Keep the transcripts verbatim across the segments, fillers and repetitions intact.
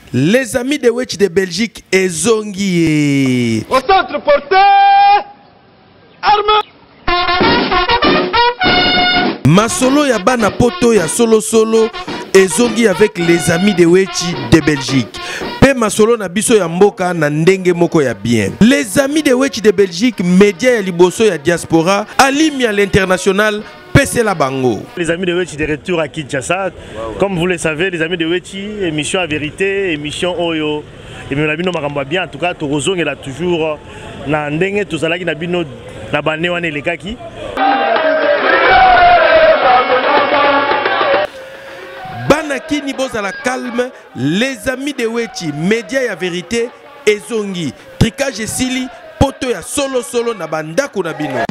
Les amis de Wetch de Belgique et Zongi. Au centre porté, arme. Masolo ya bana poto ya solo solo et Zongi avec les amis de Wetch de Belgique. Pe masolo na biso ya mboka na ndenge moko ya bien. Les amis de Wetch de Belgique, média ya liboso ya diaspora, alimi à l'international. La bango. Les amis de Wetch de retour à Kinshasa. Comme vous le savez, les amis de Wetch, émission à vérité, émission Oyo. Et même la bino maramba bien. En tout cas, Torozong est là toujours. Na ndenge tout ça là qui na bino na bané wane les kaki. Banaki ni boza la calme. Les amis de Wetch, média à vérité et Zongi. Tricage et sili poto ya solo solo na bandako na bino.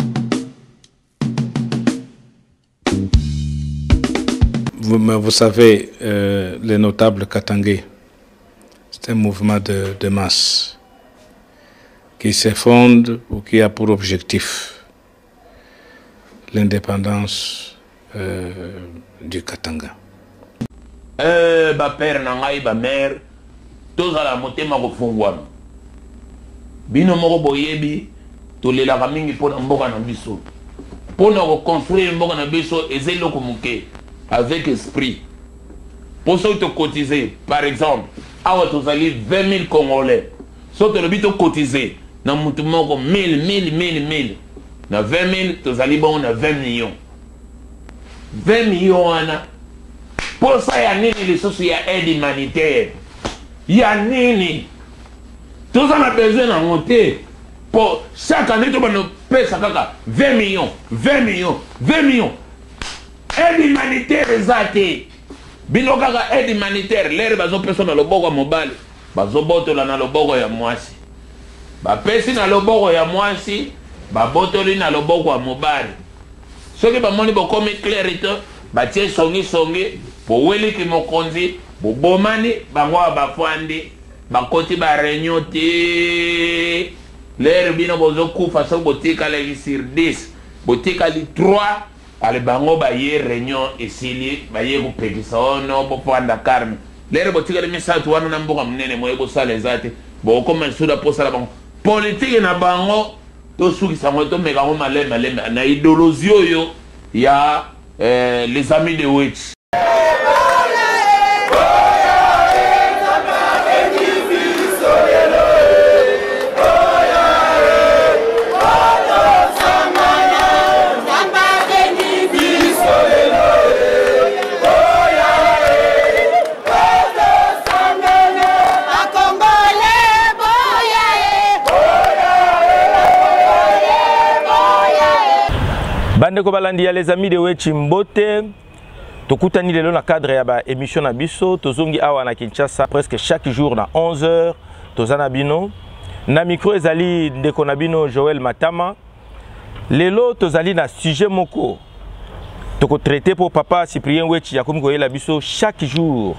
Vous, vous savez, euh, les notables Katangé, c'est un mouvement de, de masse qui se fonde ou qui a pour objectif l'indépendance euh, du Katanga. Euh, ba père nangai ba mère, tous à la montée ma refongwam. Bino moko boyebi, to le la ramingi pour mboka na biso. Pour nous reconstruire mboka na biso ezelo komuke. Avec esprit. Pour ceux qui cotiser, par exemple, à votre vingt mille Congolais. Ceux qui ont cotisé, dans mon mille, mille, mille, mille. Dans vingt mille, tu as bon, vingt millions. vingt millions, pour ça, il y a nini les choses, il y a aide humanitaire. Il y a nini. Tout ça, on a besoin d'en monter. Pour chaque année, tu vas nous payer vingt millions, vingt millions, vingt millions. Aide humanitaire ezate. Bino kaka aide humanitaire lere bazo peso na loboko mobile. Bazo botola na loboko ya mwasi. Ba pesi na loboko ya mwasi, ba botoli na loboko ya mobile. Soki ba moni bo comme clarité, ba tie songi songi, bo weli ki mokonzi, bo bomani bango ba fandi, ba koti ba réunion te. Lere bino bozo kufa so botika le sur dix, botika li trois. Ale bango ba ye réunion esili ba ye ko pekisa ono bo panda karme lere botika le misatu wana na mboka mnene moye bo sala ezate bo koma suda posa la bango politique na bango to suki sango to meka ngo maleme maleme na idéologie oyo ya eh, les amis de Wetch. Bandeko balandi ya les amis de Wetch Mbote. Tokutani lelo na cadre ya ba émission na biso. Tozongi awa na Kinshasa presque chaque jour na onze heures. Tozana bino. Na micro ezali ndeko na bino Joël Matama. Lelo tozali na sujet moko. Toko traité pour papa Cyprien Wetch ya komi koyela biso chaque jour.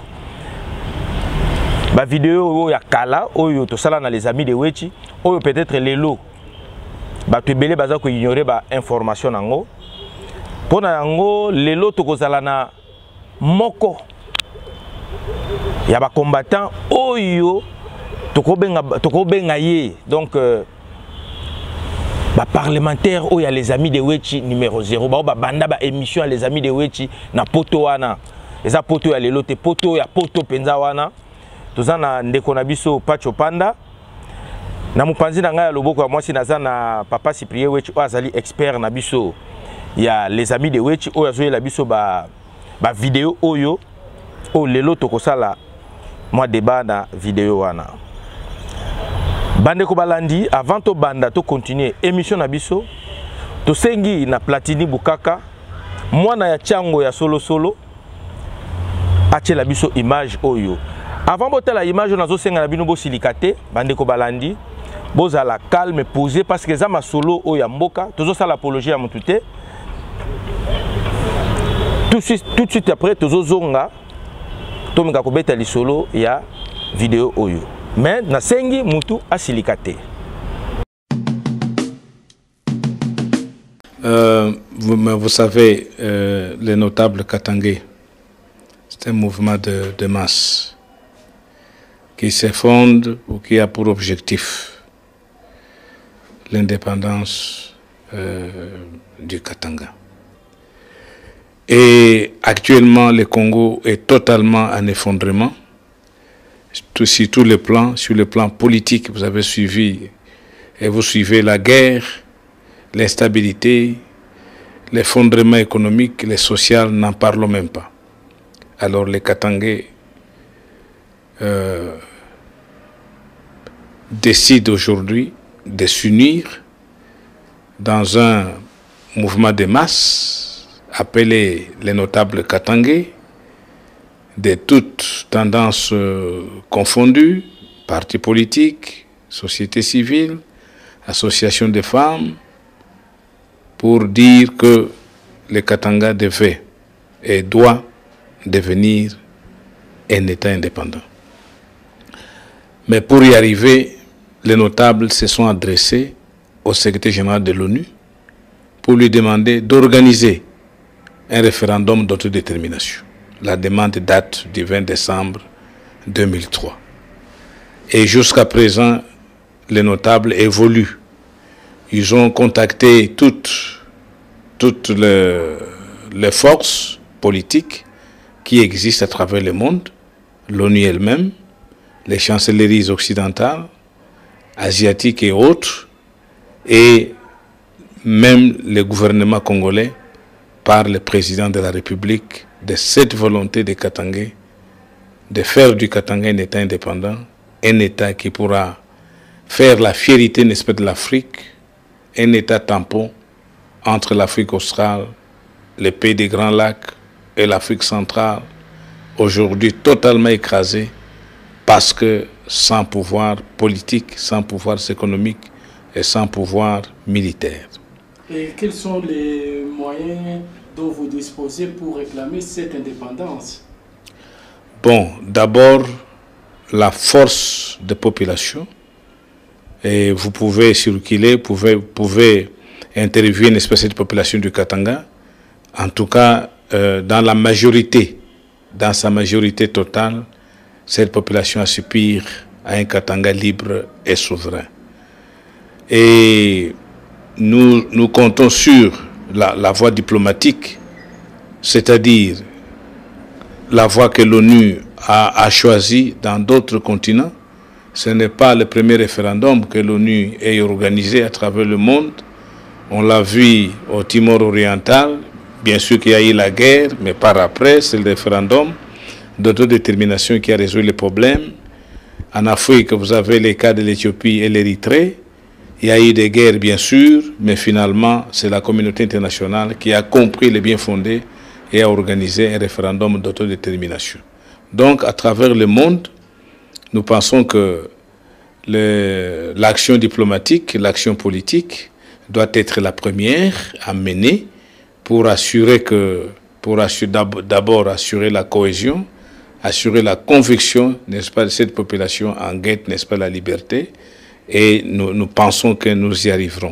Ba vidéo ya kala oyo tosala na les amis de Wetch. Oyo peut-être lelo. Ba tebele baza ko ignorer ba information nango. Pona yango lelo tokozala na moko ya ba combattant oyo tokobenga tokobenga ye donc euh, ba parlementaire oyo ya les amis de Wetch numéro zéro ba ba banda ba émission ya les amis de Wetch na poto wana eza poto ya lelo te poto ya poto penza wana tozana ndeko na biso Pacho Panda. Na mupanzi na ngai loboko ya mwasi naza na papa Cyprien Wetch o azali expert na biso ya les amis de Wetch o azoye la biso ba ba vidéo oyo o lelo tokosala moi débat na vidéo wana. Bandeko balandi avant to banda to continuer émission na biso to sengi na Platini Bukaka mwana ya chango ya solo solo ache la biso image oyo. Avant botala image nazo senga na bino bo silikate bandeko balandi boza la calme posé parce que za masolo o ya mboka tozo sala apologie ya mutute tout de suite tout de suite après tozo zonga to meka ko beta lisolo ya vidéo oyo mais na sengi mutu asilikate. Euh, vous, vous savez, euh, les notables Katangé, c'est un mouvement de, de masse qui se fonde ou qui a pour objectif l'indépendance euh, du Katanga. Et actuellement, le Congo est totalement en effondrement. Tout, sur tous les plans, sur le plan politique, vous avez suivi et vous suivez la guerre, l'instabilité, l'effondrement économique, le social, n'en parlons même pas. Alors les Katangais euh, décident aujourd'hui de s'unir dans un mouvement de masse appelé les notables Katangais, de toutes tendances euh, confondues, partis politiques, société civile, associations de femmes, pour dire que le Katanga devait et doit devenir un État indépendant. Mais pour y arriver, les notables se sont adressés au secrétaire général de l'ONU pour lui demander d'organiser un référendum d'autodétermination. La demande date du vingt décembre deux mille trois. Et jusqu'à présent, les notables évoluent. Ils ont contacté toutes, toutes les, les forces politiques qui existent à travers le monde, l'ONU elle-même, les chancelleries occidentales, asiatiques et autres, et même le gouvernement congolais par le président de la République de cette volonté des Katangais de faire du Katanga un État indépendant, un État qui pourra faire la fierté, n'est-ce pas, de l'Afrique, un État tampon entre l'Afrique australe, les pays des Grands Lacs et l'Afrique centrale, aujourd'hui totalement écrasé parce que sans pouvoir politique, sans pouvoir économique et sans pouvoir militaire. Et quels sont les moyens dont vous disposez pour réclamer cette indépendance? Bon, d'abord, la force de population. Et vous pouvez circuler, vous pouvez, vous pouvez interviewer une espèce de population du Katanga. En tout cas, euh, dans la majorité, dans sa majorité totale, cette population aspire à un Katanga libre et souverain. Et nous, nous comptons sur la, la voie diplomatique, c'est-à-dire la voie que l'ONU a, a choisie dans d'autres continents. Ce n'est pas le premier référendum que l'ONU ait organisé à travers le monde. On l'a vu au Timor oriental. Bien sûr qu'il y a eu la guerre, mais par après, c'est le référendum d'autodétermination qui a résolu les problèmes. En Afrique, vous avez les cas de l'Éthiopie et l'Érythrée. Il y a eu des guerres, bien sûr, mais finalement, c'est la communauté internationale qui a compris les bien fondés et a organisé un référendum d'autodétermination. Donc, à travers le monde, nous pensons que l'action diplomatique, l'action politique doit être la première à mener pour assurer que, pour assurer d'abord assurer la cohésion, assurer la conviction, n'est-ce pas, de cette population en guette, n'est-ce pas, la liberté, et nous, nous pensons que nous y arriverons.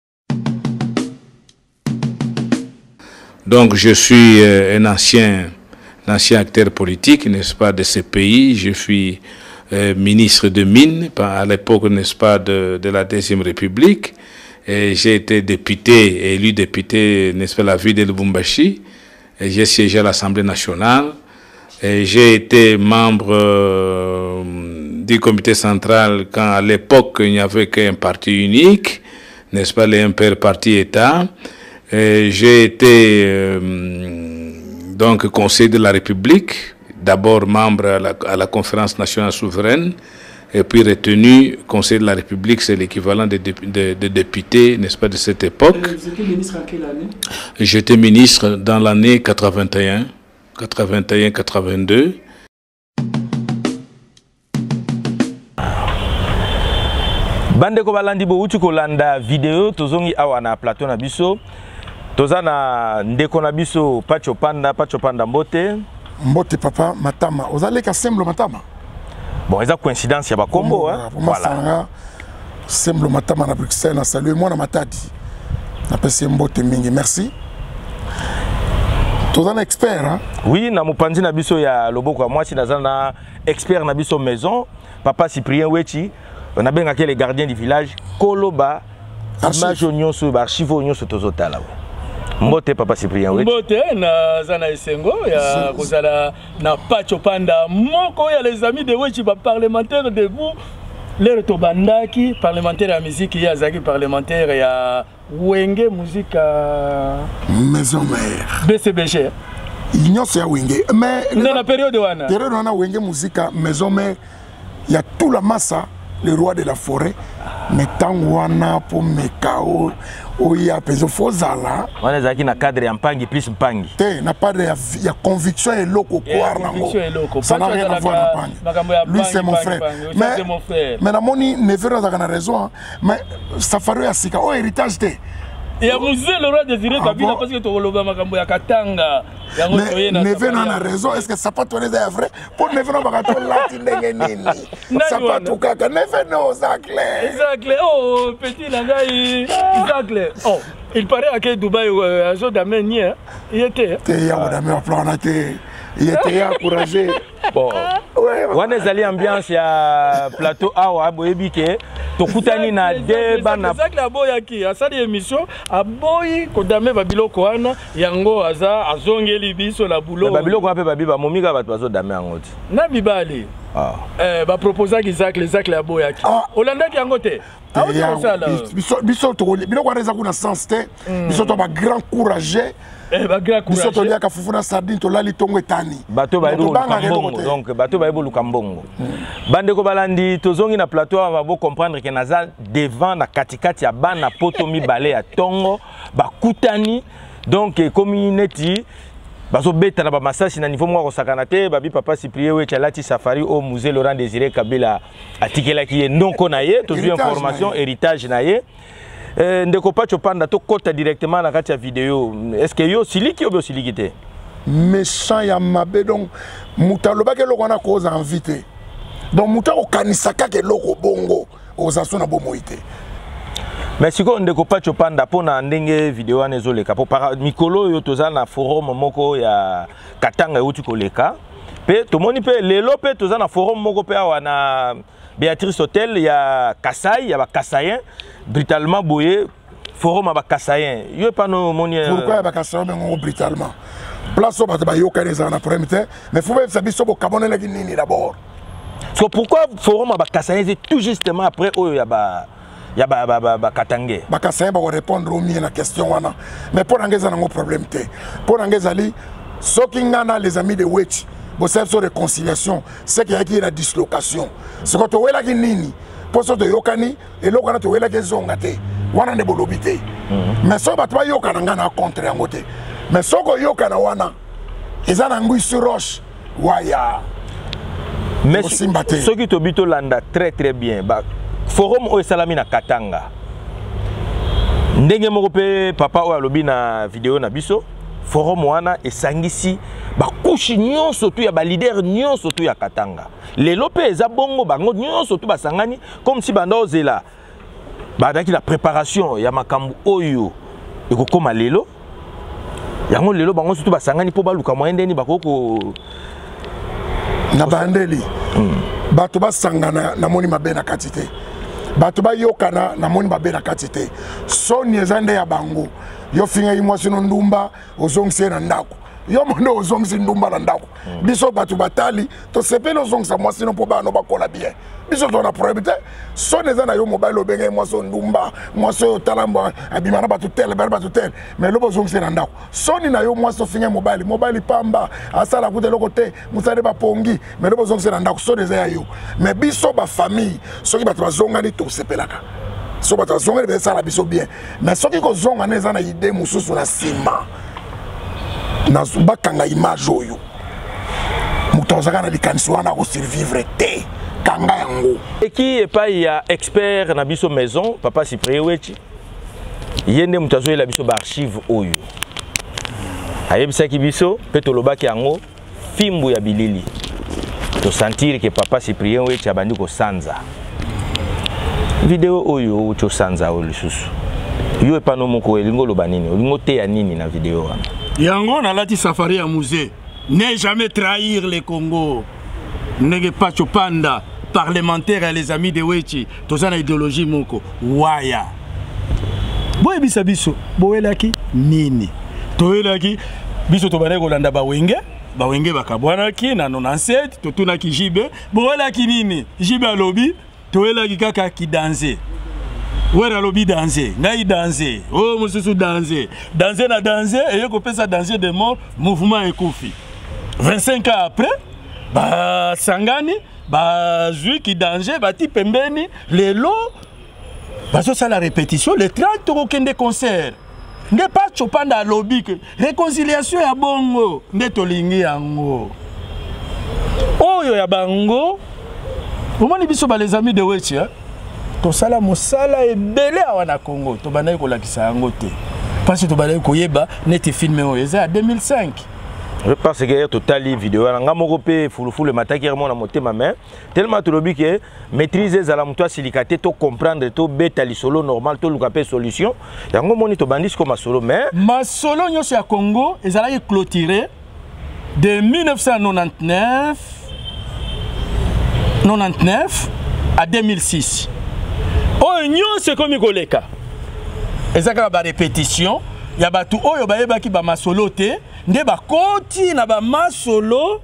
Donc je suis euh, un ancien, un ancien acteur politique, n'est-ce pas, de ce pays. Je suis euh, ministre de Mines à l'époque, n'est-ce pas, de, de la Deuxième République. J'ai été député, élu député, n'est-ce pas, la ville de Lubumbashi. J'ai siégé à l'Assemblée nationale. J'ai été membre euh, du comité central quand à l'époque il n'y avait qu'un parti unique, n'est-ce pas, les impairs parti-État. J'ai été euh, donc conseiller de la République, d'abord membre à la, à la conférence nationale souveraine, et puis retenu conseiller de la République, c'est l'équivalent de, de, de, de député, n'est-ce pas, de cette époque. Vous étiez ministre en quelle année? J'étais ministre dans l'année quatre-vingt-un, quatre-vingt-un quatre-vingt-deux. Bandeko balandi bo uti kolanda vidéo tozongi awa na plateau na biso tozana ndeko na biso Pacho Panda Pacho Panda mbote mbote papa matama ozaleka semblo matama bon eza coïncidence ya bakombo hein voilà semblo matama na Bruxelles na saluer moi na matadi na pese mbote mingi merci tozana expert hein oui na mopanzi na biso ya loboko ya mwasi nazana expert na biso maison Papa Cyprien Wechi, on a bien les gardiens du village, Koloba, image nyonso, archive nyonso tozotala. Mbote Papa Cyprien Wechi. Mbote na zana esengo ya kozala na Pacho Panda moko ya les amis de Wechi ba parlementaire de vous. Les Tobandaki, parlementaire à musique, il y a Zaki parlementaire et à Wenge musique à Maison Mère. B C B G. Il y a aussi à Wenge. Mais dans la période où on a. Période où on a Wenge musique à Maison Mère, il y a tout la massa, le roi de la forêt. Mais tant qu'on a pour Mekao, où il y a peso Fozala. On est Zaki na cadre en pangi plus pangi. Té, n'a pas de il y a conviction et loco quoi là. Ça n'a rien à voir avec pangi. Lui c'est mon frère. Mais mais la moni ne fait pas la raison. Mais Safari a sika oh héritage té. Et à musée le roi désiré Kabila parce que tu roloba makambo ya Katanga. Mais Neve n'a raison. Est-ce que ça pas tourner est vrai? Pour Neve n'a pas tourner là nini. Ça pas tout cas. Neve non Zacle. Zacle oh petit langai Zacle. Oh il paraît que Dubaï à Zo Damien il était. Il y a Damien plan là il était encouragé. Bon. On est allé ambiance ya plateau awa boyebike tokutani na débat na Zacle aboyaki asali émission aboyi kodame babiloko wana yango aza azongeli biso la boulot. Babiloko ape babiba momika bato bazo dame yango ti. Na mibali. Ah. Eh ba proposer ki Zacle Zacle aboyaki. Olanda ki yango te. Ah oui ça là. Biso biso to biloko wana eza kuna sens te. Biso to ba grand courageux. Eh ba grand courageux. Biso to lia ka fufuna sardine to lali tongo etani. Bato ba ebo lukambongo donc bato ba ebo lukambongo. Bande ko balandi tozongi na plateau va bo comprendre que naza devant na katikati ya bana poto mibale ya tongo ba kutani donc community bazo beta na ba masasi na niveau mwa ko sakana te babi Papa Cyprien Wechi alati safari au musée Laurent Désiré Kabila atikela ki ndonko na ye to information héritage na ye. Euh, ndeko Pacho Panda to kota directement na kati ya vidéo. Est-ce que yo siliki ou siliki te? Méchant ya mabe donc mutaloba ke loko na cause invité. Donc muta okanisaka ke loko bongo ozaso na bomoité. Mais si on ndeko Pacho Panda pona ndenge vidéo ane zoleka po para mikolo yo toza na forum moko ya Katanga uti koleka. Pe tomoni pe lelo pe toza na forum moko pe awa na Béatrice Hotel, il y a Kassai, il y a Kassayen, brutalement boyé, forum à Kassayen. Il y a pas nos monies. Pourquoi il y a Kassayen brutalement? Place au bâtiment, il y a Kassayen en premier temps, mais il faut même savoir si on a un Guinée d'abord. So pourquoi forum à Kassayen, c'est tout justement après où il y a il y a Katangé. Kassayen va répondre au mieux à la question. Mais pour l'Angleterre, il y a un problème. Pour l'Angleterre, ceux qui ont les amis de Wechi, vous savez sur réconciliation, c'est qu'il y a la dislocation. C'est quand tu es là qui nini, pour ça tu yokani et là quand tu es là qui zongate, wana ne bolobité. Mais ça va toi yokana ngana contre en côté. Mais ça que yokana wana, ils ont un goût sur roche, waya. Mais ceux qui t'obito landa très très bien, bah forum o salami na Katanga. Ndenge moko pe papa o alobi na vidéo na biso. Forum wana esangisi ba couche nyonso tu ya ba leader nyonso tu ya Katanga. Lelo pe eza bongo bango nyonso tu basangani comme si banda ozela. Ba daki la préparation ya makambu oyo ekokoma lelo. Yango lelo bango surtout basangani po baluka moyendeni bakoko na bandeli. Bato basangana na moni mabe na katite. Bato ba yokana na moni mabe na katite. Soni ezande ya bango. Yo finga imwasi no ndumba ozongise na ndako yo mondo ozongise ndumba na ndako biso batu batali to sepelo ozongisa mwasi no po bano bakola bien biso to na probité so neza na yo mobile obenge mwasi ndumba mwasi o talamba abimana batu tel ber batu tel mais lo ozongise na ndako so ni na yo mwasi finga mobile mobile pamba asala kute loko te musale ba pongi mais lo ozongise na ndako so neza ya yo mais biso ba famille so ki batu bazongani to sepelaka so bata zonga be sala biso bien mais soki ko zonga neza na idée mususu na sima na bakanga image oyo mutozaka na likanisi wana ko survivre te kanga yango et qui est pas ya expert na biso maison Papa Cyprien Wechi yende mutazo la biso ba archive oyo ayebisaki biso pe tolobaki yango fimbu ya bilili to sentir que Papa Cyprien Wechi abandi ko sanza vidéo oyo ucho sanza o lisusu yo epano moko elingo loba nini olingo te ya nini na vidéo wana yango na lati safari ya musée ne jamais trahir le Congo ndenge Pacho Panda parlementaire les amis de Wechi toza na idéologie moko waya boye bisa biso boelaki nini toelaki biso tobane kolanda bawenge bawenge bakabwanaki na quatre-vingt-dix-sept totunaki jibe boelaki nini jibe alobi toelaki kaka ki danser wera alobi danser ngai danser oh mususu danser danser na danser et ko pesa danser de mort mouvement ekufi vingt-cinq ans après ba sangani ba zui ki danger ba ti pembeni lelo bazo ça la répétition les trente tokokende concert nde pas chopanda lobby que réconciliation ya bongo nde tolingi yango oyo ya bango omoni biso ba les amis de Wechi to sala mosala ebele awa na Congo to banayi kolakisa yango te parce que to banayi koyeba neti filmé oyo eza deux mille cinq. Je pense que totali vidéo nga moko pe fulufulu mataki vraiment na motema mais tellement to lobi que maîtriser zala mutwa silikate to comprendre to beta li solo normal to luka pe solution yango moni to bandis ko masolo mais masolo nyonso ya Congo ezalaki clôturé de mille neuf cent quatre-vingt-dix-neuf quatre-vingt-dix-neuf à deux mille six. Oh nyonso komi koleka ezaka ba répétition ya batu oyo bayebaki ba masolo te nde bakoti na ba masolo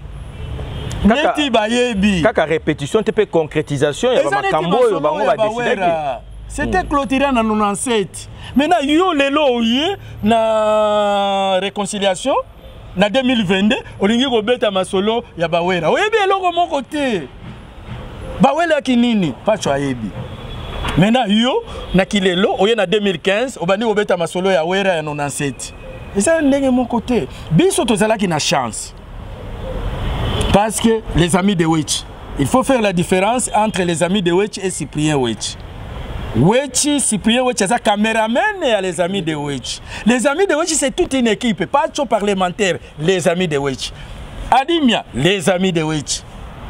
neti bayebi kaka répétition te pe concrétisation ya ba makambo oyo bango ba décider c'était clôturé en quatre-vingt-dix-sept maintenant yo lelo oye na réconciliation na deux mille vingt-deux olingi ko beta masolo ya bawera oyebi eloko moko te bawela kinini pacho ayebi maintenant yo na kilelo oye na deux mille quinze obandi ko beta masolo ya wera ya quatre-vingt-dix-sept. Et ça, c'est mon côté. Biso tozalaki na chance. Parce que les amis de Wechi, il faut faire la différence entre les amis de Wechi et Cyprien Wechi. Wechi, Cyprien Wechi, c'est un caméraman et les amis de Wechi. Les amis de Wechi, c'est toute une équipe, pas de parlementaire, les amis de Wechi. Adimia, les amis de Wechi.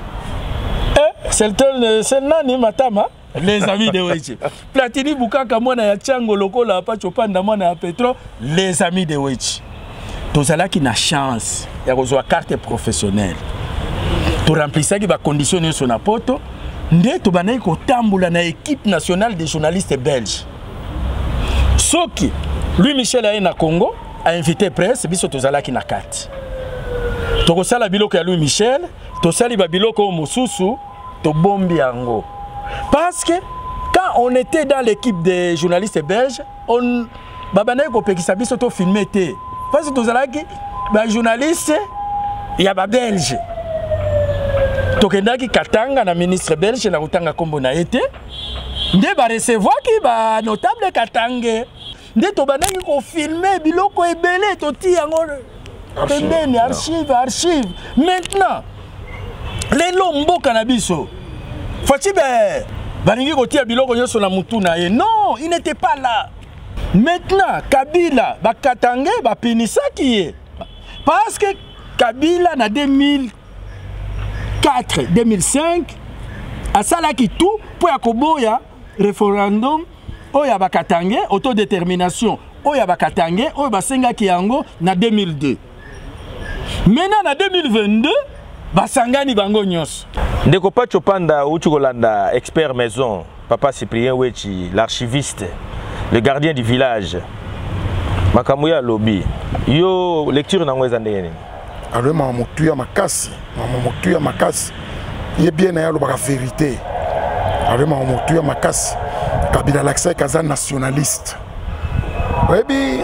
Eh, c'est le nani matama. Les amis de Wechi. Platini Bukaka mwana ya Tchango lokola pa chopanda mwana ya Petro, les amis de Wechi. Tozala ki na chance ya kozwa carte professionnelle. To remplissaki ba conditions sur na poto, nde to banayi ko tambula na équipe nationale des journalistes belges. Soki Louis Michel a na Congo a invité presse biso tozala ki na carte. To ko sala biloko ya Louis Michel, to sali ba biloko mosusu to bombi yango. Parce que quand on était dans l'équipe des journalistes belges, on babanaye ko pekisa biso to filmer té. Parce que tozalaki ba journaliste ya ba belge. Tokendaki Katanga na ministre belge na kutanga kombo na été. Nde ba recevoir ki ba notable Katanga. Nde to banaki ko filmer biloko ebele to ti yango pembeni archive archive. Maintenant les lombo canabiso Fatibe, balingi kotia biloko nyoso na mutuna ye. Non, il n'était pas là. Maintenant, Kabila, Bakatangé, Bapinisaki ye. Parce que Kabila, na deux mille quatre deux mille cinq, a salaki tout pour yakoboya référendum, oya Bakatangé, autodétermination, oya Bakatangé, oya Basenga Kiango, na deux mille deux. Maintenant, na deux mille vingt-deux, Basangani bango nyos. Ndeko pa chopanda uchukolanda expert maison, papa Cyprien Wechi, l'archiviste, le gardien du village. Makamuya lobby. Yo lecture na ngweza ndenge nini? Alors mama mutuya makasi, mama mutuya makasi. Ye bien na yalo baka vérité. Alors mama mutuya makasi. Kabila l'accès kaza nationaliste. Webi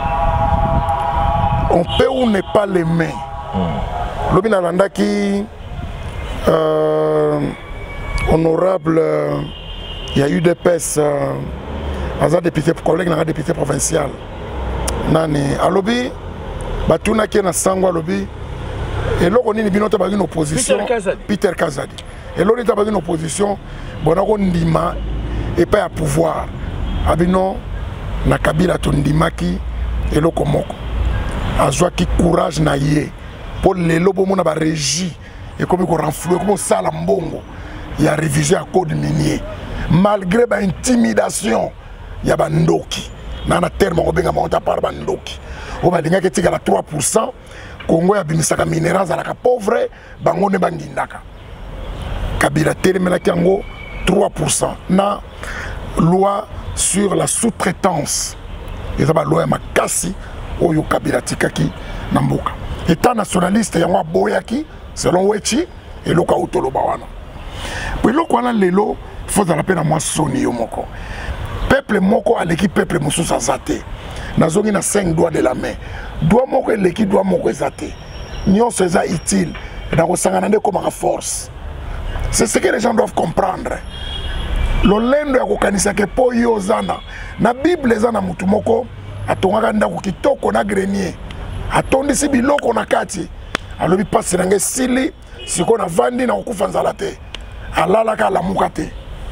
on peut ou ne pas l'aimer. Hmm. Lobi na landaki Euh, honorable, il euh, y a eu des P E S, euh, as député, collègue, n'a député provincial. Nani, à lobby, batuna qui est na sangwa lobby, et là on est binota une opposition. Peter Kazadi. Peter Kazadi. Et là on est une opposition, bon on ndima et pas à pouvoir. Abino na Kabila tondimaki et là komoko. Azwa ki courage na yé pour les lobos mon ba régie. Et comme il renfloué, comme ça, l'ambongo, il a révisé un code minier. Malgré l'intimidation, il y a un ndoki. Il y a un terme qui est monté par Bandoki. Il y a trois pour cent. Congo a des minéraux pauvres, bango ne bangindaka. Kabila telemelaki yango trois pour cent na loi sur la sous-traitance. Et ça va loi makasi oyo Kabila tikaki na mboka. État nationaliste yango boyaki selon Wechi et loka utoloba wana. Puis loko wana lelo faut la peine à moi soni yo moko. Peuple moko aleki peuple mususa zate. Nazongi na cinq doigts de la main. Doigt moko eleki doigt moko zate. Nyon seza utile et na kosangana nde comme force. C'est ce que les gens doivent comprendre. Lolendo ya kokanisa ke po yo zana na Bible zana mutu moko atongaka ndako kitoko na grenier. Atondisi biloko na kati. Alobi pasi nange sili siko na vandi na kokufa nzala te. Alalaka alamuka te.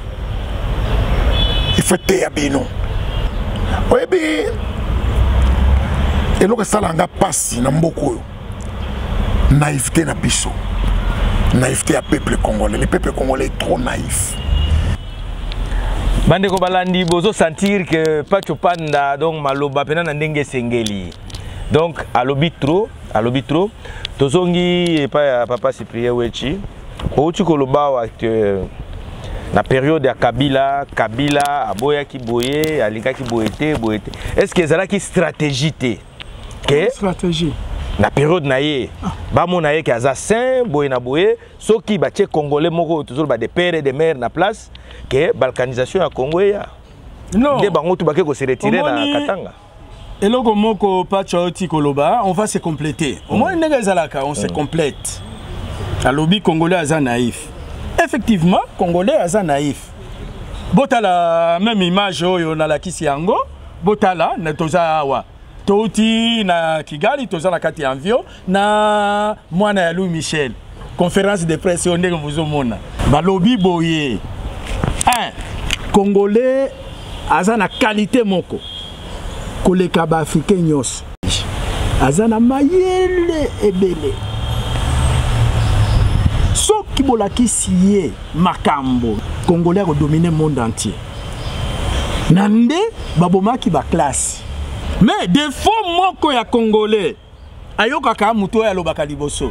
Il faut te yabino. Oyebi eloko salanga pasi na mboko yo. Naïveté na biso. Naïveté à peuple congolais. Le peuple congolais est trop naïf. Bande ko balandi bozo sentir que Pacho Panda donc maloba pena na ndenge sengeli. Donc alobi trop, alobi trop. Tozongi pa papa Cyprien Wechi. Outi koloba wa na période ya Kabila, Kabila aboya ki boye, alika ki boyete, boyete. Est-ce que zala ki stratégie té? Que stratégie na période na ye ba mo na ye ki aza sain boye na boye soki ba tche congolais moko toujours ba de père et de mère na place que balkanisation ya Congo ya non de bango tu ba ke ko se retirer na Katanga eloko moko Pacho oti koloba on va se compléter au moins ndenge ezalaka on se complète alobi congolais aza naïf effectivement congolais aza naïf botala même image oyo na la kisi yango botala na toza awa Toti na Kigali, toza na kati envio na mwana ya Louis Michel. Conférence de presse on ndenge vous omona. Balobi boye. Un Congolais aza na qualité moko. Koleka ba africain nyos. Aza na mayele ebele. Soki bolaki siye makambo. Congolais ko dominer monde entier. Nande babomaki ba classe. Mais des fois moko ya Congolais ayoka ka muto ya lobaka liboso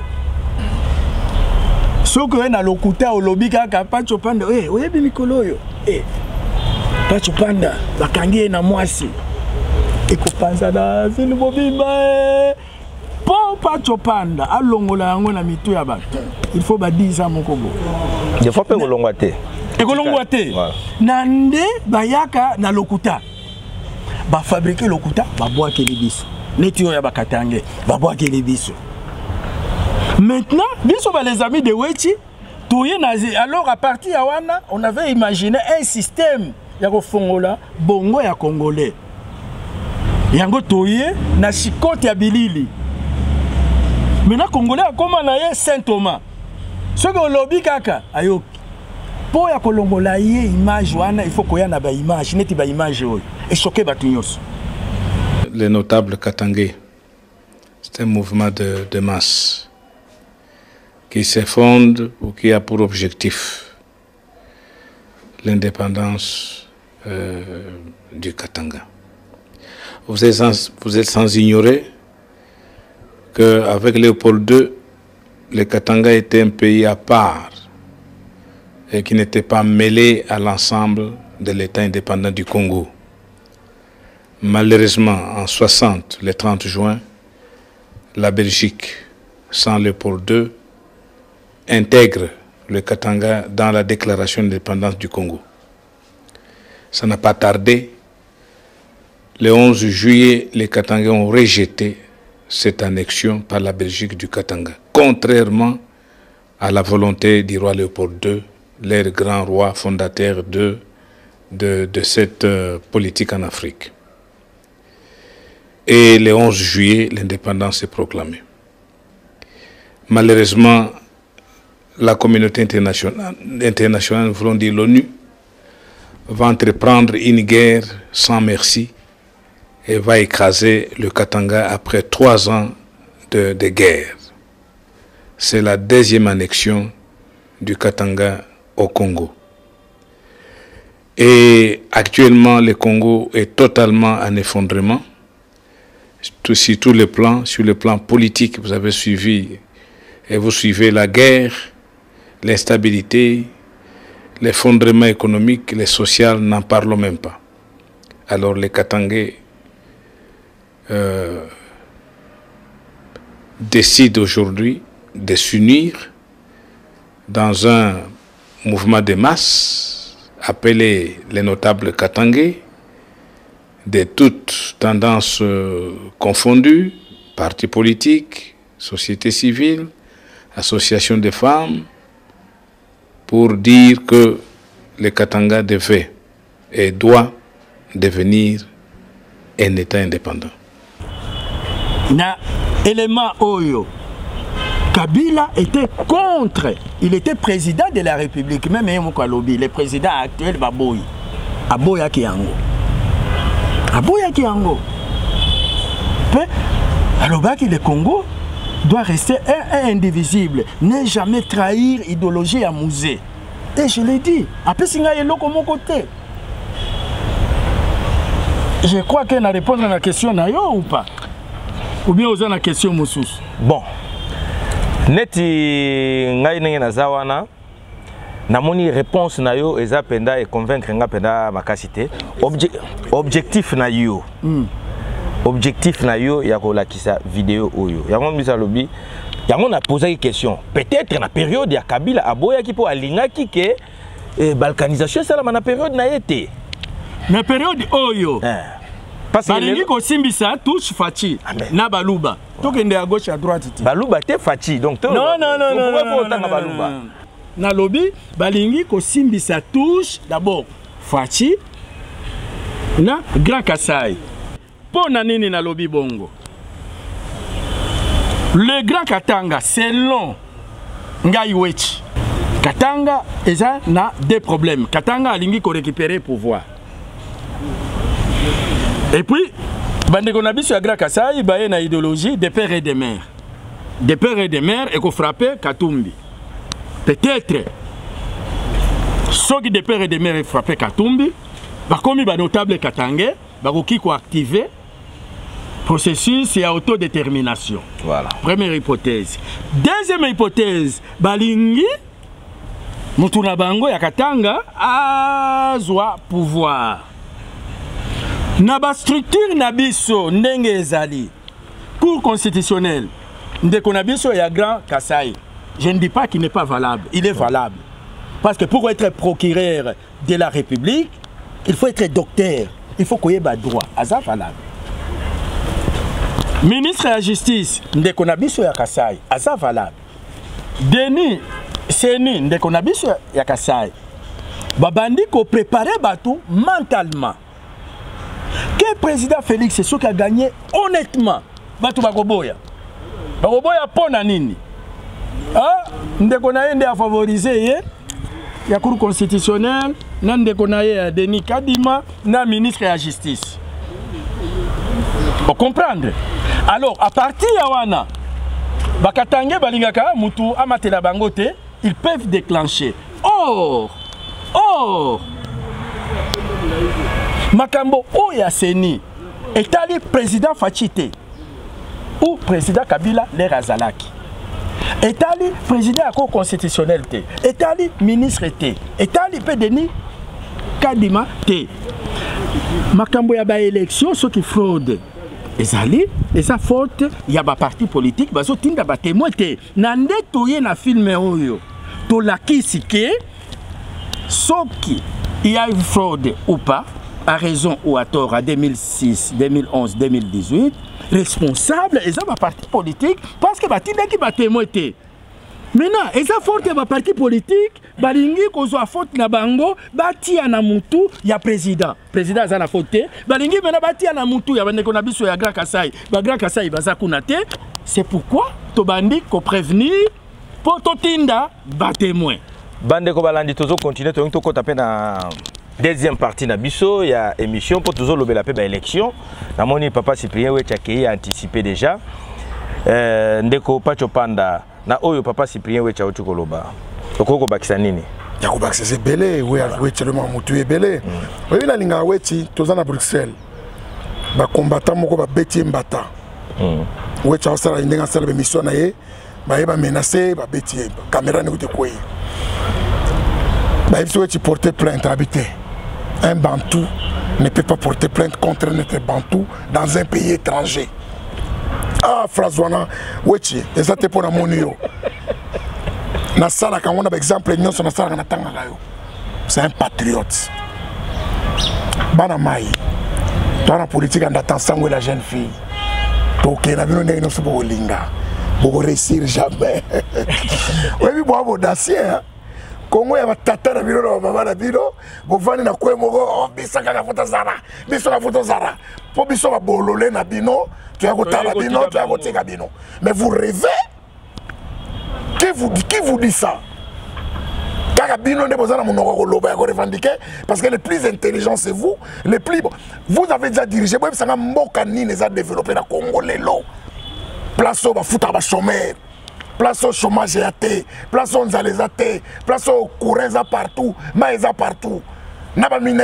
soko na lokuta olobi kaka Pacho Panda eh oyebi mikolo yo eh Pacho Panda bakangi na mwasi ekopanza na zini bobimba po Pacho Panda alongola yango na mitu ya bato il faut badiza moko bo des fois pe kolongwa te ekolongwa te nande bayaka na lokuta ba fabriquer lokuta ba boire que les biso neti oya bakatange ba boire que les biso maintenant biso ba les amis de Wechi toye nazi alors à partir ya wana on avait imaginé un système ya ko fongola bongo ya congolais yango toye na chikote ya bilili maintenant congolais akoma na ye Saint Thomas ce que lobby kaka ayoki po ya kolongola ye image wana il faut koya na ba image neti ba image oyo et choquer Batunyos. Les notables katangais, c'est un mouvement de, de masse qui se fonde ou qui a pour objectif l'indépendance euh, du Katanga. Vous êtes sans, vous êtes sans ignorer qu'avec Léopold deux, le Katanga était un pays à part et qui n'était pas mêlé à l'ensemble de l'État indépendant du Congo. Malheureusement, en soixante, le trente juin, la Belgique, sans Léopold deux, intègre le Katanga dans la déclaration d'indépendance du Congo. Ça n'a pas tardé. Le onze juillet, les Katangais ont rejeté cette annexion par la Belgique du Katanga, contrairement à la volonté du roi Léopold deux, leur grand roi fondateur de, de, de cette euh, politique en Afrique. Et le onze juillet, l'indépendance est proclamée. Malheureusement, la communauté internationale, internationale nous voulons dire l'ONU, va entreprendre une guerre sans merci et va écraser le Katanga après trois ans de, de guerre. C'est la deuxième annexion du Katanga au Congo. Et actuellement, le Congo est totalement en effondrement. Sur tous les plans, sur le plan politique, vous avez suivi et vous suivez la guerre l'instabilité, l'effondrement économique, les social, n'en parlons même pas. Alors les Katangais euh, décident aujourd'hui de s'unir dans un mouvement de masse appelé les notables Katangais, de toutes tendances euh, confondues, partis politiques, société civile, associations de femmes, pour dire que le Katanga devait et doit devenir un État indépendant. Na élément Oyo, Kabila était contre. Il était président de la République, même Mokalobi, le président actuel Baboy. Aboya Kiango. Aboya Kiango. Alors que le Congo doit rester un, un indivisible, ne jamais trahir l'idéologie à musée. Et je l'ai dit, après Singa est l'autre mon côté. Je crois qu'elle a répondu à la question ou pas. Ou bien aux la question Moussous. Bon. Neti ngai nenge nazawana namoni réponse na yo eza penda et convaincre nga penda makasité Obje, objectif na yo mm. objectif na yo ya kolakisa vidéo oyo yango mbisa lobi yango na poser question peut-être na période ya Kabila aboya ki po alingaki ke eh, balkanisation sala na période na été na période oyo eh. Parce que balingi ko simbisa touche Fachi na Baluba tokende à gauche à droite ti Baluba te Fachi donc to non non non non non non Baluba na lobby balingi ko simbisa touche d'abord Fachi na Grand Kasai pour na nini na lobby bongo le Grand Katanga selon Ngai Wechi Katanga eza na des problèmes Katanga alingi ko récupérer pouvoir. Et puis, Bandeko Nabiso Grand Kasai, il y a une idéologie des pères et des mères. Des pères et des mères, et qu'on frappait Katumbi. Peut-être, ceux qui des pères et des mères frappaient Katumbi, comme il y a notable Katangais, il faut activer le processus et autodétermination. Voilà. Première hypothèse. Deuxième hypothèse, Balingi, Mutuna Bango ya Katanga, a zwa pouvoir. Naba structure nabiso ndenge ezali cour constitutionnelle ndeko nabiso ya Grand Kasai. Je ne dis pas qu'il n'est pas valable, il est valable. Parce que pour être procureur de la République, il faut être docteur, il faut qu'il y ait des droits, c'est valable. Ministre de la Justice ndeko nabiso ya Kasai, c'est valable. Denis Seni ndeko nabiso ya Kasai. Babandi ko préparer batou mentalement. Que le président Félix c'est ce qui a gagné honnêtement. Batou Bakoboya. Bakoboya pona nini. Ah, ndeko na yende a favoriser ya cour constitutionnelle, na ndeko na ye Denis Kadima, na ministre de la Justice. Vous comprenez? Alors à partir ya wana Bakatange balingaka mutu amatela bangote, ils peuvent déclencher. Or, or Makambo Oya Seni est allé président Fachite ou président Kabila les Razalaki. Est allé président à la Cour constitutionnelle, est allé ministre, est allé Denis Kadima. Makambo Yaba élection, ceux qui fraudent. Et allé, et ça faute, il y a des partis politiques, baso tinda ba témoin te. Nande toye na film oyo. To la kisike, ceux qui il y a eu fraude ou pas. À raison ou à tort, à deux mille six, deux mille onze, deux mille dix-huit, responsable, et ça va parti politique, parce que parti qui va témoigner. Maintenant, et ça faute de parti politique, balingi qu'on soit faute na bango, bati na mutu, il y a président. Président ça na faute. Balingi maintenant bati na mutu, il y a bande qu'on a biso ya Grand Kasai. Ba Grand Kasai baza kunate. C'est pourquoi to bandi ko prévenir pour to tinda ba témoin. Bande ko balandi tozo continuer to ko taper na deuxième partie na biso, il y a émission pour toujours le la paix élection. Na moni papa Cyprien Wechaki a anticipé déjà. Euh ndeko Pacho Panda na oyo papa Cyprien Wecha Ochukoloba. Okoko bakisa nini? Ya ko bakisa belé, we wecha le mutu ebele. Oui la linga wechi toza na Bruxelles. Ba combattant moko ba beti mbata. Mm. Wecha osala ndenga sala be mission na ye, ba yeba menacer ba beti caméra ne ko te koyi. tu porter plainte habité. Un Bantou ne peut pas porter plainte contre un autre Bantou dans un pays étranger. Ah, François, wechi, ça te pour mon yo. Na sala quand on a exemple nous na sala na tanga yo. C'est un patriote. Bana mai. Dans la politique en attendant la jeune fille. Donc na bino ne no so bolinga. Bo réussir jamais. Oui, oui, bon audacieux. Congo ya batata na bino na mama na bino, bo vani na kwe moko, oh bisaka ka foto zara. Biso ka foto zara. Po biso ba bololé na bino. Tu as goûté la bino, tu as goûté la bino. Mais vous rêvez? Qui vous dit, qui vous dit ça? Car bino ne besoin de mon revendiquer parce que les plus intelligents c'est vous, les plus vous avez déjà dirigé. Moi, ça m'a mokani les a développé dans Congo les lots. Place au foutre à chômeur, place au chômage à thé, place au nzalezate, place au courant partout, maïsa partout. Vous avez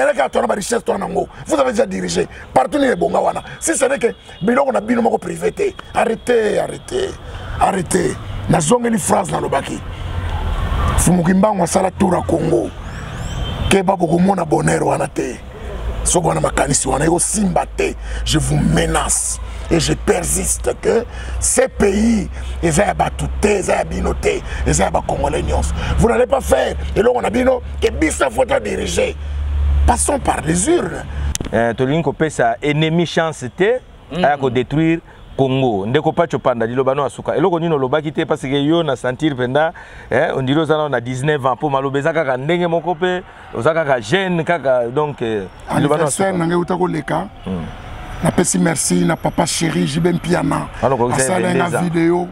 déjà dirigé partout les bongawana. Si ce n'est que bilo on a bino moko privé. Arrêtez, arrêtez, arrêtez. Na zonge ni phrase na lobaki. Fumukimba wa sala tour Congo. Keba boko mona bonheur wana te. Soko na makanisi wana yo simba te. Je vous menace et je persiste que ces pays ils aient batouté, ils aient binoté, ils aient ba congolais. Vous n'allez pas faire et là on a bino que bisa faut diriger. Passons par les urnes. Tolinko pesa ennemi chance te à détruire Congo. Ndeko pacho panda dilo bano asuka. Eloko nino lobaki te parce que yo na sentir penda eh on dilo zana na dix-neuf ans pour malobeza kaka ndenge moko pe ozaka ka jeune kaka donc dilo bano asuka. Nanga utako leka. Na pesi merci na papa chéri Jibem Piana. Asala na vidéo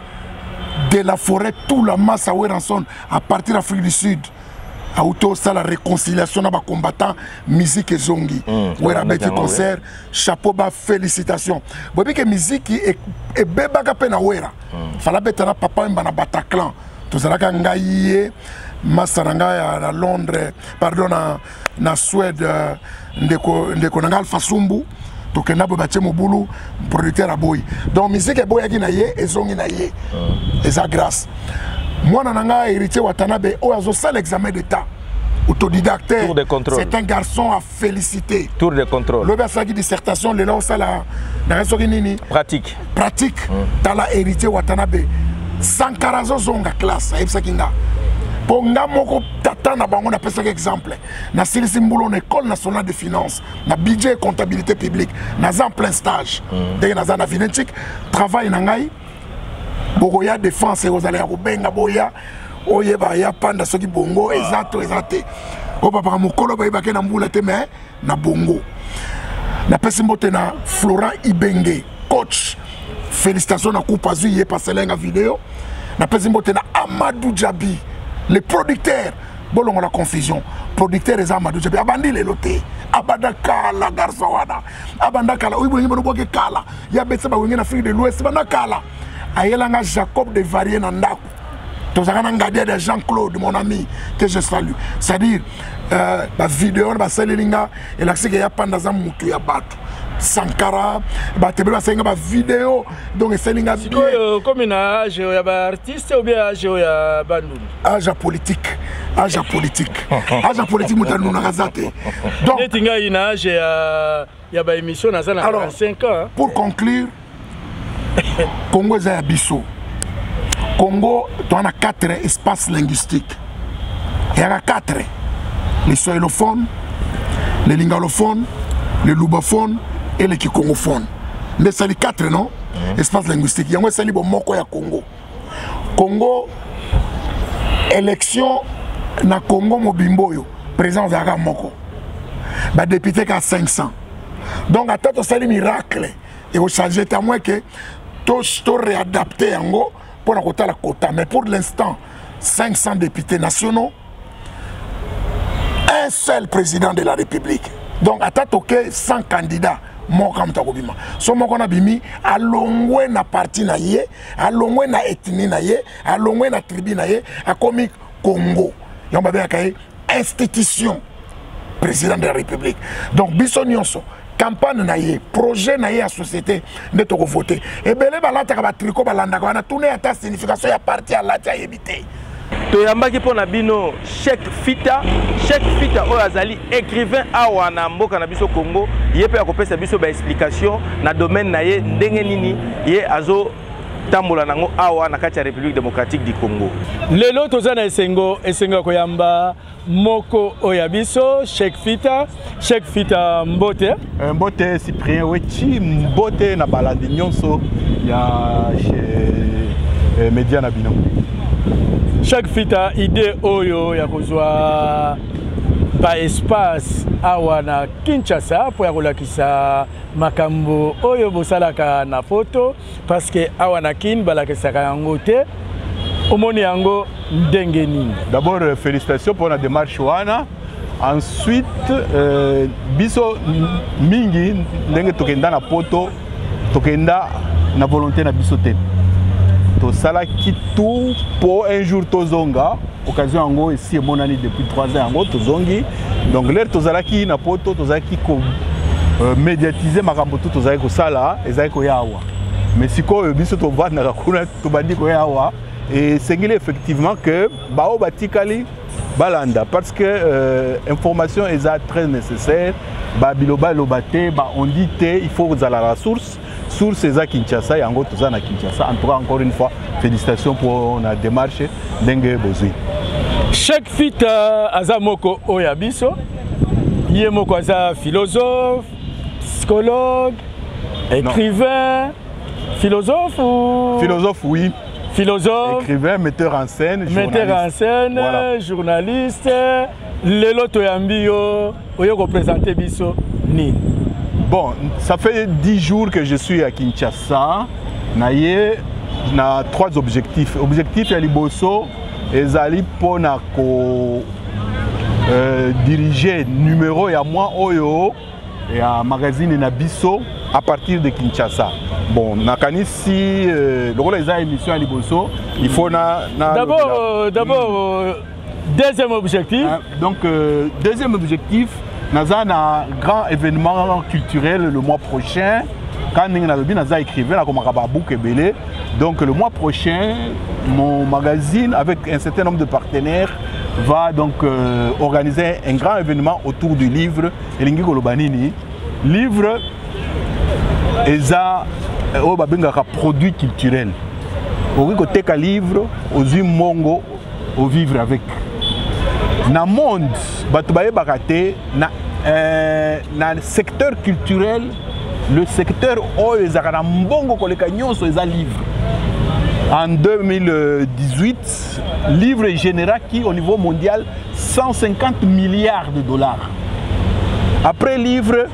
de la forêt tout la masse à Weranson à partir de l'Afrique du Sud. Auto ça la réconciliation na ba combattant musique et zongi. Wera beti concert, chapeau ba félicitations. Bobi que musique et et beba ka pe na wera. Fala beta na papa mba na Bataclan. To zala ka ngai masaranga ya Londres, pardon na na Suède ndeko ndeko na Alpha Sumbu. To kena bo batie mobulu producteur aboy. Donc musique et boya ki na ye et zongi na ye. Et ça grâce. Moi, je héritier Watanabe, oh, j'ai l'examen d'État. Autodidacte, c'est un garçon à féliciter. Tour de contrôle. Le Bersagi dissertation, le là, ça la pratique. Pratique. Dans la héritier Watanabe, Sankarazo zonga classe, à Epsakinga. Pour nga moko tata na bango na pesa exemple. Na silisi mbulo na école nationale de finances, na budget et comptabilité publique, na en plein stage. Dès na za na finantique, travail na ngai. Bogoya défense et aux allez à Benga Boya, Oyeba ya panda soki bongo, exacto, exacté. O papa mokolo ba ibake na mbula te mais na bongo. Na pesi mbote na Florent Ibenge, coach. Félicitations na coupe azu yé passé la vidéo. Na pesi mbote na Amadou Djabi, le producteur. Bolongo la confusion. Producteur et Amadou Djabi abandi le loté. Abanda kala garçon wana. Abanda kala, oui bongi bono kala. Ya betse ba wengi na Afrique de l'Ouest banda kala. Ayelanga Jacob de Varier Nandaku. Tozakana Ngadia de Jean-Claude, mon ami, que je salue. C'est-à-dire, euh, la vidéo, la Selinga, et la Ségué Pandaza Moutou Yabatou. Sankara, bah tu peux passer une vidéo, donc Selinga bien. Comme un âge, il y a artiste ou bien âge, il y a bandou. Âge politique, âge politique, âge politique, nous n'avons pas. Donc, il y a une âge, il y a une émission dans cinq ans. Pour conclure. Congo est Abisso. Congo, tu as quatre espaces linguistiques. Il y a quatre. Les swahilophones, les lingalophones, les lubophones et les kikongophones. Mais c'est les quatre, non? Espaces linguistiques. Il y a un seul moko ya Congo. Congo, élection na Congo Mobimboyo, président Zaga Moko. Bah député qu'à cinq cents. Donc à tout ça, miracle. Et au changer, à moins que tout réadapté en gros pour la quota la quota. Mais pour l'instant, cinq cents députés nationaux, un seul président de la République. Donc, à Tatoke, cent candidats. Mon comme Takobima. So mon qu'on a bimi, à l'ongwe na parti na ye, à l'ongwe na ethnie na ye, à l'ongwe na tribu na ye, à comique Congo. Yon ba bien institution président de la République. Donc, bisonionso. Campagne na ye, projet na ye à société de to voter. Et belé balata ka tricot balanda ka na tourner à ta signification ya parti à la tia éviter. toyambaki mpo na bino Cheikh Fita Cheikh Fita oyo azali écrivain awa na mboka na biso Congo ye mpe akopesa biso ba explication na domaine na ye ndenge nini ye azo tambola nango awa na kati ya République démocratique du Congo. Lelo toza na esengo esengo koyamba moko oya biso Cheikh Fita Cheikh Fita mbote mbote Cyprien Wechi mbote na balandi nyonso ya chez Media na bino. Cheikh Fita idée oyo ya kozwa ba espace awa na Kinshasa po ya kolakisa makambo oyo bosalaka na photo parce que awa na kin balakisaka yango te omoni yango ndenge nini. D'abord félicitations pour la démarche wana. Ensuite euh, biso mingi ndenge tokenda na poto tokenda na volonté na biso te. To sala tout pour un jour tozonga occasion yango ici monani depuis trois ans yango tozongi donc l'air tozalaki na poto tozalaki ko euh, médiatiser makambo tout tozalaki ko sala ezalaki ko yawa mais siko biso to vanda ka kuna to bandi ko yawa et c'est effectivement que bao batikali balanda parce que euh, information est très nécessaire ba biloba lobate ba on dit te il faut à la source source est à Kinshasa et en gros tout ça na Kinshasa. En tout cas encore une fois félicitations pour la démarche d'Enge Bozui. Cheikh Fita azamoko oyabiso yemoko aza philosophe, psychologue, écrivain, non. philosophe ou philosophe oui. Philosophe, écrivain, metteur en scène, journaliste. Metteur en scène, voilà. Journaliste. Lelo toyambio oyo ko présenter biso ni. Bon, ça fait dix jours que je suis à Kinshasa. Naye na trois objectifs. Objectif ya liboso ezali pona ko euh, diriger numéro ya moi oyo ya magazine na biso à partir de Kinshasa. Bon, nakanisi euh, le rôle des émissions à liboso, il faut na, na d'abord euh, d'abord euh, deuxième objectif. Hein, donc euh, deuxième objectif nous avons un grand événement culturel le mois prochain. Quand nous avons écrivain, donc le mois prochain, mon magazine, avec un certain nombre de partenaires, va donc euh, organiser un grand événement autour du livre Elingi Kolobanini. Livre est un produit culturel. Au côté qu'un livre, aux yeux mongo, au vivre avec. Dans le monde, na euh, dans le secteur culturel, le secteur où les Arambongo Kolekagnon sont les livres. En deux mille dix-huit, livre général qui au niveau mondial cent cinquante milliards de dollars. Après livre,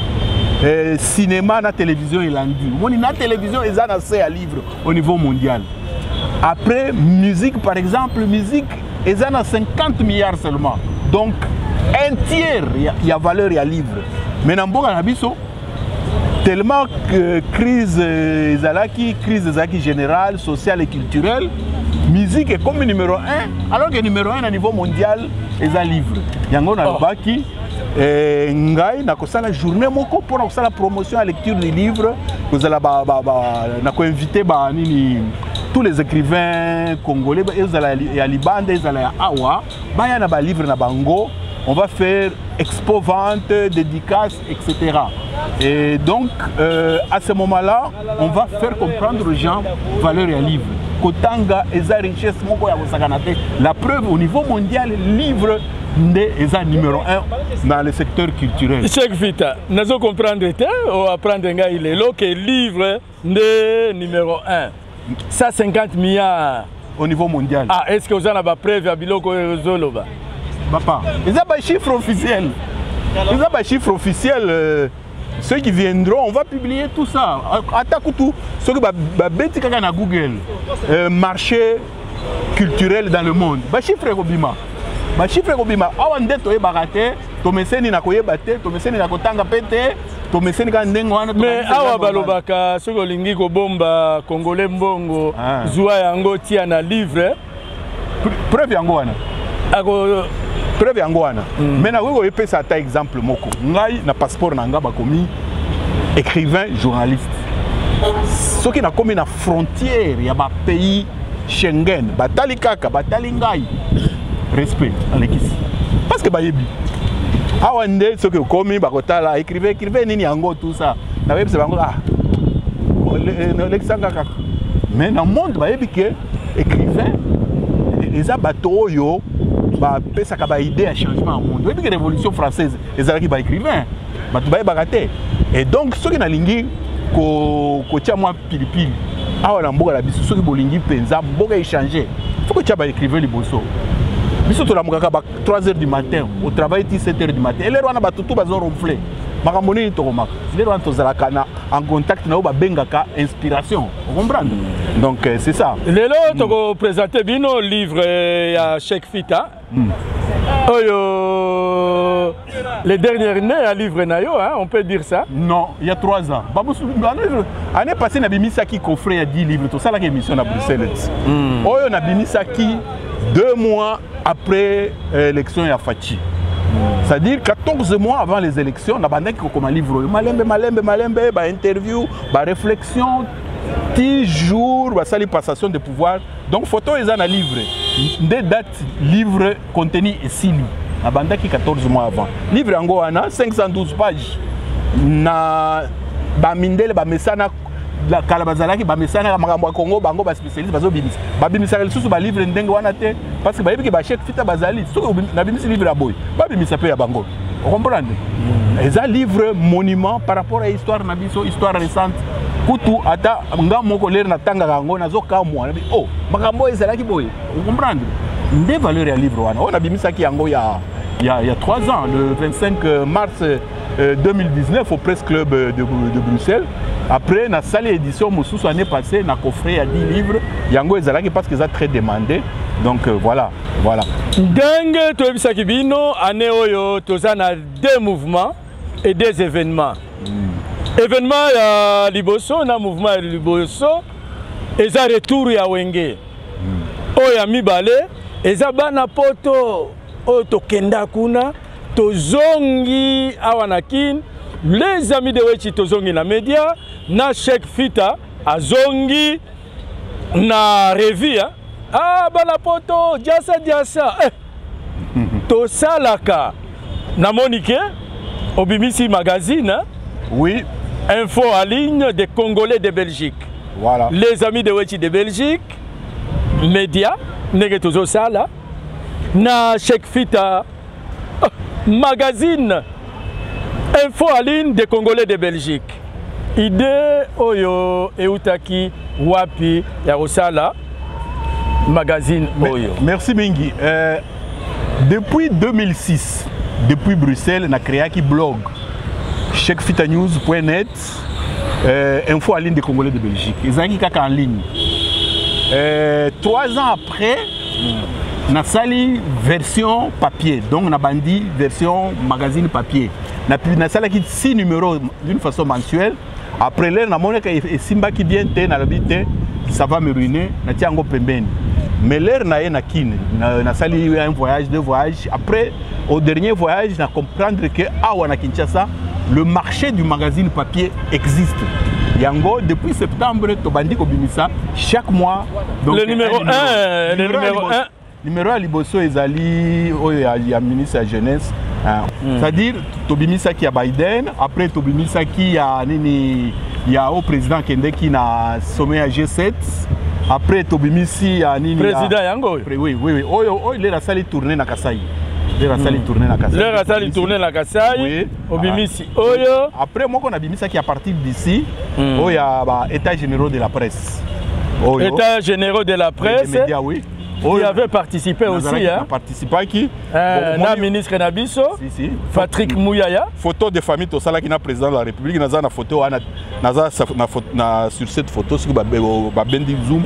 euh, cinéma, la télévision et l'andu. La télévision est assez à livre au niveau mondial. Après musique, par exemple, musique est à cinquante milliards seulement. Donc un tiers il y a valeur il y a livre. Mais dans Boga Nabiso, tellement que crise Zalaki, crise Zalaki générale, sociale et culturelle, musique est comme numéro un, alors que numéro un au niveau mondial est un livre. Yango na baki ngai na kosala journée moko pour la promotion à la lecture des livres, vous allez ba ba ba na ko inviter ba nini tous les écrivains congolais ils allaient à Libande, ils allaient à Awa, ba ya na ba livre na bango. On va faire expo vente, dédicaces, et cetera. Et donc, euh, à ce moment-là, on va faire comprendre aux gens valeur et livre. Kotanga et sa richesse, la preuve au niveau mondial, livre est un numéro un dans le secteur culturel. Cheikh Fita, nous allons comprendre ou apprendre que livre est numéro un. cent cinquante milliards au niveau mondial. Ah, est-ce que vous avez la preuve à Biloko et Zoloba? Papa, ils ont un chiffre officiel. Ils ont un chiffre officiel. Euh, ceux qui viendront, on va publier tout ça. Attaque tout. Ceux qui vont na Google, euh, marché culturel dans le monde. Ba chiffre Robima. Ba chiffre Robima. Awan de toye barate, to meseni na koye bate, to meseni na kotanga pete, to meseni ka ndengo wana. Mais awa balobaka ceux qui lingi ko bomba congolais mbongo, zwa yango tia na livre. Preuve yango wana. Ako preuve yango wana. Maintenant oui oui pesa ta exemple moko. Ngai na passeport nanga bakomi écrivain journaliste. Ce qui na komi na frontière ya ba pays Schengen, batali kaka, batali ngai. Respect, alekisi. Parce que bayebi. Awande, ce que komi, bakotala, écrivez, écrivez, nini yango, tout ça. Na web, c'est bango, ah. Mais dans le monde, bayebi que écrivain, les abato yo, ba pesa ka ba idée à changement au monde. Bayebi que révolution française, les alaki ba écrivain, ba tu baye bagaté. Et donc, ceux qui na lingi, ko ko tia moi pilipili. Awa na mboka la biso, ceux qui bolingi penza, mboka échanger. Faut que tu ba écrivain liboso. Biso to la mboka ba trois heures du matin, au travail sept heures du matin. Et les roi na ba tutu ba zo ronfler. Makamoni to komaka. Les roi to zalaka na en contact na ba bengaka inspiration. Vous comprenez? Donc euh, c'est ça. Lelo to ko présenter bino livre ya Cheikh Fita. Mm. Oyo les dernières années à livre nayo, hein, on peut dire ça. Non, il y a trois ans. L'année passée, on a mis ça qui coffrait à dix livres. Tout ça, la émission à Bruxelles. Mm. Oyo, on a mis ça qui deux mois après l'élection à Fachi. C'est-à-dire quatorze mois avant les élections, on a bandé comme un livre. Malembe, malembe, malembe, bah interview, bah réflexion, dix jours, bah ça les passations de pouvoir. Donc photo ils en a livré. Des dates livre contenu et six livres. On a bandé quatorze mois avant. Livre en Goana, cinq cent douze pages. Na bah mindele, bah mesana. La Kalabazalaki, Bamesana, Marambo Congo, Bango, ba spécialiste, Bazo Bimis. Babimisa, le sous, ba livre n'dengue wanate, parce que Bayebi que Bachek Fita Bazali, sous Nabimis livre à boy, Babimisa paye à Bango. Vous comprenez? Et un livre monument par rapport à l'histoire Nabiso, histoire récente. Koutou, Ata, Ngamoko, l'air Natanga, Rango, Nazoka, moi. Oh, Marambo et Zalaki boy. Vous comprenez? Des valeurs à livre. On a Bimisa qui Ango il y a il y a trois ans, le vingt-cinq mars deux mille dix-neuf au Presse Club de, de Bruxelles. Après, na salle édition, Moussous l'année passée, na coffret à dix livres. Yango Ezalaki parce qu'ils ont très demandé. Donc euh, voilà, voilà. Dengue, tu as vu ça qui bino, année oyo, tu as deux mouvements et des événements. Mm. Événement ya Liboso, na mouvement ya Liboso, et ça retour ya Wenge. Mm. Oya mibale, et ça bana poto, oyo to kenda kuna, to zongi awanakin. Les amis de Wechi tozongi na média, na Cheikh Fita azongi na revia. Ah bana poto, diasa diasa. Eh. To salaka na Monique, Obimisi Magazine. Hein? Oui. Info en ligne des Congolais de Belgique. Voilà. Les amis de Wechi de Belgique, média, negetozo sala. Na Cheikh Fita oh, Magazine. Info en ligne des Congolais de Belgique. Idée Oyo Eutaki Wapi Yarosala Magazine Oyo. Merci Mingi. Euh, depuis deux mille six, depuis Bruxelles, on a créé un blog cheikh fita news point net, euh, info en ligne des Congolais de Belgique. Ils ont en ligne. Euh, trois ans après, on a sali version papier. Donc on a bandi version magazine papier. On a sali six numéros d'une façon mensuelle. Après l'air, on a montré que Simba qui vient, ça va me ruiner. On a un pembeni. Mais l'air n'a rien à kin. On a sali un voyage, deux voyages. Après, au dernier voyage, on a compris que à Kinshasa, le marché du magazine papier existe. Yango, depuis septembre, Tobandi Kobimisa, chaque mois. Donc, le numéro un, le numéro un. Numéro à Liboso Ezali, il y a le ministre de la Jeunesse. Mm. C'est-à-dire, Tobimisa qui a Biden, après Tobimisa qui a il y a au président Kende qui a sommet à G sept. Après Tobimisi a Nini. Président Yango. Oui, oui, oui. Oh, oh, il est la salle tournée à Kasaï. Il est la salle tournée à Kasaï. Il est la salle tournée à Kasaï. Oui. Obimisi. Oyo. Après, moi, on a Bimisa qui est à partir d'ici. Mm. Oh, il y a bah, État généraux de la presse. Oh, État généraux de la presse. Les médias, oui. Oh, il avait participé aussi. Il a participé à qui euh, bon, Na ministre Nabiso. Si, si. Patrick mm. Mouyaya. Photo de famille, tout ça là qui est président de la République. Nous avons une photo, sur cette photo, sur Babendi Zoom.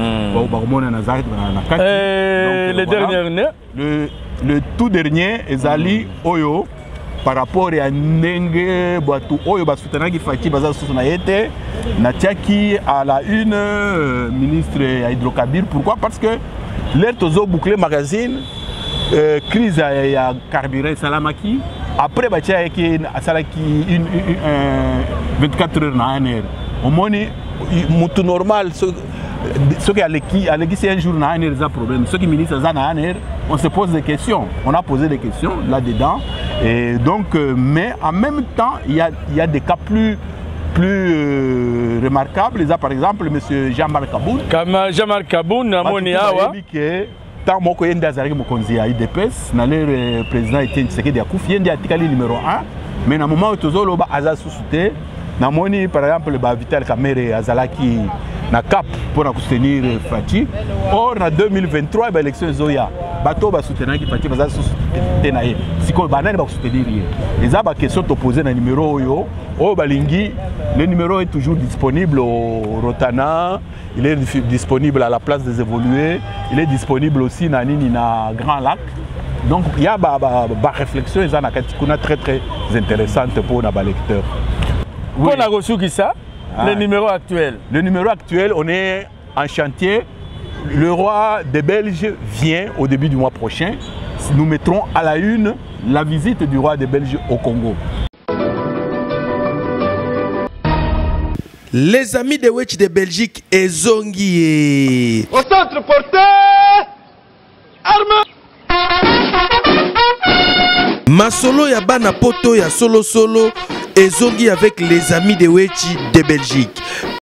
Le dernier. Le, le tout dernier, Ezali Oyo, par rapport à Nenge Boatou Oyo, Basutana qui Fati Baza Sousnaïete, Natiaki à la une, euh, ministre Hydrocabir. Pourquoi? Parce que l'air Tozo Bouclé Magazine, euh, crise à carburant Salamaki, après Batia qui une vingt-quatre heures na un heure. Au moins, tout normal. ceux qui allaient c'est un jour na un des problèmes ceux qui ministres ça na on se pose des questions on a posé des questions là-dedans et donc euh, mais en même temps il y a il y a des cas plus plus euh, remarquables là par exemple monsieur Jean-Marc Kaboun comme Jean-Marc Kaboun na moni awa tant moko yende azalaki mokonzi ya I D P S na le président était Tshisekedi akufi yende atikali numéro un mais na moment où tozoloba aza susute na moni par exemple ba Vital Kamerhe azalaki na cap pour soutenir Fati or na deux mille vingt-trois ba élection zoya bato ba soutenir ki Fati baza soutenir na ye siko banani ba soutenir ye eza ba question to poser na numéro oyo o balingi le numéro est toujours disponible au Rotana il est disponible à la place des évolués il est disponible aussi na nini na Grand Lac donc il y a ba ba, ba réflexion eza na katikuna très très intéressante pour na ba lecteur. Oui. Pour reçu qui ça ah. Le numéro actuel. Le numéro actuel, on est en chantier. Le roi des Belges vient au début du mois prochain. Nous mettrons à la une la visite du roi des Belges au Congo. Les amis de Wetch de Belgique et Zongi. Au centre porté arme. Masolo ya bana poto ya solo solo et Zongi avec les amis de Wetch de Belgique.